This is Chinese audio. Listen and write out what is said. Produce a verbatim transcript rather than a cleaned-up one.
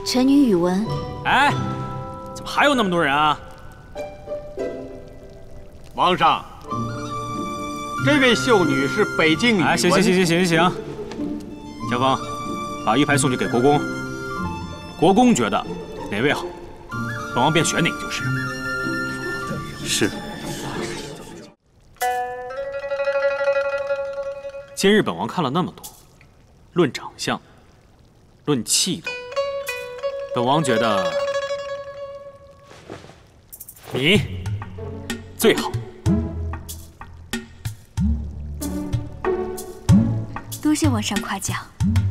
臣女宇文。 哎，怎么还有那么多人啊？ 皇上，这位秀女是北境宇文。 哎，行行行行行行，乔峰，把玉牌送去给国公。国公觉得哪位好，本王便选哪个就是。 是。 今日本王看了那么多，论长相，论气度，本王觉得你最好。 多谢皇上夸奖。